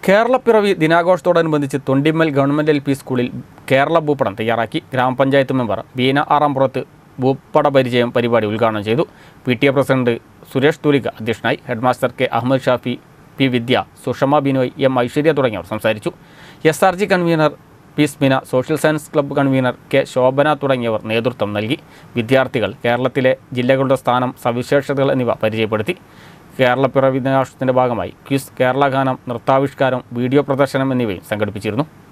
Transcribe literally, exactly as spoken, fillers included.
കേരളപ്പിറവി ദിനാഘോഷത്തോടനുബന്ധിച്ച് Thondimmal government L P സ്കൂളിൽ കേരള ഭൂപടം തയ്യാറാക്കി. ഗ്രാമപഞ്ചായത്ത് മെമ്പർ ബീന ആറാംപുറത്ത് ഭൂപട പരിചയം പരിപാടി ഉദ്ഘാടനം ചെയ്തു. P T A president Suresh Thoolika അധ്യക്ഷനായി. Headmaster K Ahammad Shafi, P Vidya, Sushama Binoy, M Aishwarya തുടങ്ങിയവർ സംസാരിച്ചു. S R G convener P Smina, social science club convener K Shobhana തുടങ്ങിയവർ നേതൃത്വം നൽകി. വിദ്യാർത്ഥികൾ കേരളത്തിലെ ജില്ലകളുടെ സ്ഥാനം, സവിശേഷതകൾ എന്നിവ പരിചയപ്പെടുത്തി. കേരളപ്പിറവി ദിനാഘോഷത്തിൻ്റെ ഭാഗമായി ക്വിസ്, കേരള ഗാനം, നൃത്താവിഷ്കാരം, വീഡിയോ പ്രദർശനം എന്നിവയും സംഘടിപ്പിച്ചിരുന്നു.